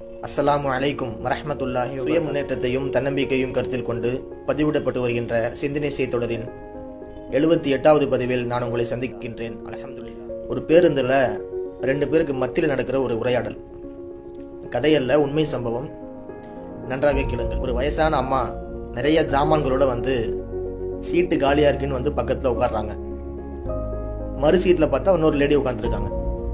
அஸ்ஸலாமு அலைக்கும் வரஹ்மத்துல்லாஹி. சுய முன்னேற்றத்தையும் தன்னம்பிக்கையும் கருத்தில் கொண்டு பதிவிடப்பட்டு வருகின்ற சிந்தனை தொடரின் 78வது பதிவில் நான் உங்களை சந்திக்கின்றேன். அல்ஹம்துலில்லாஹ். ஒரு பேருந்துல 2 பேருக்கு மத்தியில் நடக்கிற ஒரு உரையாடல். கதையல்ல, உண்மை சம்பவம். நன்றாக கேளுங்கள். ஒரு வயசான அம்மா நிறைய ஜாமான்களோட சீட்டு காலியா இருக்குன்னு பக்கத்துல உட்கார்றாங்க. மறு சீட்ல பார்த்தா இன்னொரு லேடி உட்கார்ந்துருக்காங்க.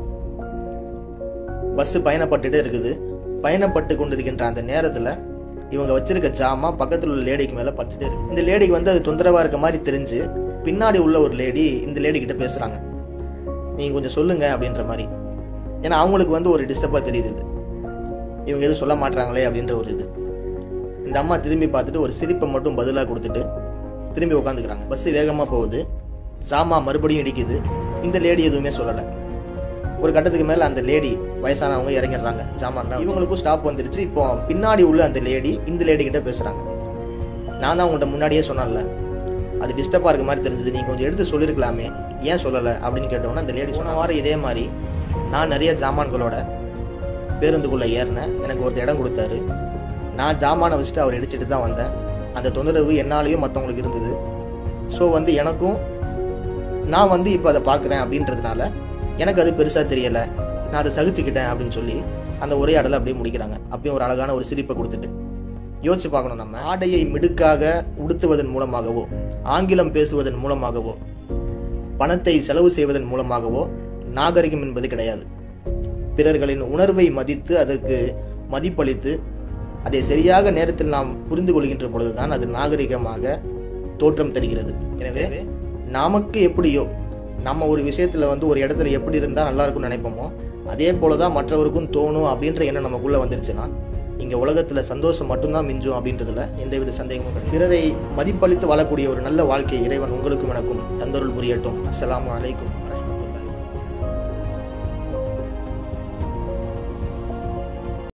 பஸ் பயணப்பட்டுட்டே இருக்குது. பயணப்பட்டு கொண்டிருக்கின்ற அந்த நேரத்துல இவங்க வச்சிருக்க ஜாமா பக்கத்துல உள்ள லேடிக்கு மேல பட்டுட்டே இருக்கு. இந்த லேடிக்கு அது தொந்தரவா இருக்க மாதிரி தெரிஞ்சு பின்னாடி உள்ள ஒரு லேடி இந்த லேடி கிட்ட பேசுறாங்க. நீங்க கொஞ்சம் சொல்லுங்க அப்படின்ற மாதிரி. ஏன்னா அவங்களுக்கு ஒரு டிஸ்டர்பா தெரியுது. இவங்க எதுவும் சொல்ல மாட்டாங்களே அப்படின்ற ஒரு இது. இந்த அம்மா திரும்பி பார்த்துட்டு ஒரு சிரிப்பை மட்டும் பதிலாக கொடுத்துட்டு திரும்பி உட்காந்துக்கிறாங்க. பஸ் வேகமா போகுது. ஜாமா மறுபடியும் இடிக்குது. இந்த லேடி எதுவுமே சொல்லலை. ஒரு கட்டத்துக்கு மேல அந்த லேடி வயசானவங்க இறங்கிடுறாங்க. ஜாமான் இவங்களுக்கும் ஸ்டாப் வந்துருச்சு. இப்போ பின்னாடி உள்ள அந்த லேடி இந்த லேடி கிட்ட பேசுறாங்க. நான் தான் உங்கள்கிட்ட முன்னாடியே சொன்னேன்ல, அது டிஸ்டர்பா இருக்க மாதிரி தெரிஞ்சது, நீங்க கொஞ்சம் எடுத்து சொல்லிருக்கலாமே, ஏன் சொல்லலை அப்படின்னு கேட்டோம்னா அந்த லேடி சொன்ன வாரம் இதே மாதிரி நான் நிறைய ஜாமான்களோட பேருந்துக்குள்ள ஏறினேன். எனக்கு ஒரு இடம் கொடுத்தாரு. நான் ஜாமானை வச்சுட்டு அவர் இடிச்சிட்டு தான் வந்தேன். அந்த தொந்தரவு என்னாலையும் மற்றவங்களுக்கு இருந்தது. ஸோ எனக்கும் நான் இப்போ அதை பார்க்குறேன் அப்படின்றதுனால எனக்கு அது பெருசாக தெரியலை, நான் அதை சகிச்சுக்கிட்டேன் அப்படின்னு சொல்லி அந்த உரையாடலை அப்படியே முடிக்கிறாங்க. அப்பயும் ஒரு அழகான ஒரு சிரிப்பை கொடுத்துட்டு. யோசிச்சு பார்க்கணும், நம்ம ஆடையை மிடுக்காக உடுத்துவதன் மூலமாகவோ, ஆங்கிலம் பேசுவதன் மூலமாகவோ, பணத்தை செலவு செய்வதன் மூலமாகவோ நாகரிகம் என்பது கிடையாது. பிறர்களின் உணர்வை மதித்து அதற்கு மதிப்பளித்து அதை சரியாக நேரத்தில் நாம் புரிந்து கொள்கின்ற பொழுதுதான் அது நாகரிகமாக தோற்றம் தருகிறது. எனவே நமக்கு எப்படியோ, நம்ம ஒரு விஷயத்துல ஒரு இடத்துல எப்படி இருந்தா நல்லா இருக்கும்னு நினைப்போமோ அதே போலதான் மற்றவருக்கும் தோணும் அப்படின்ற எண்ணம் நமக்குள்ள வந்துருச்சுன்னா இங்க உலகத்துல சந்தோஷம் மட்டும்தான் மிஞ்சும் அப்படின்றதுல எந்தவித சந்தேகமும் கிடையாது. பிறரை மதிப்பளித்து வாழக்கூடிய ஒரு நல்ல வாழ்க்கை இறைவன் உங்களுக்கும் எனக்கும் தந்தருள் புரியட்டும். அஸ்ஸலாமு அலைக்கும்.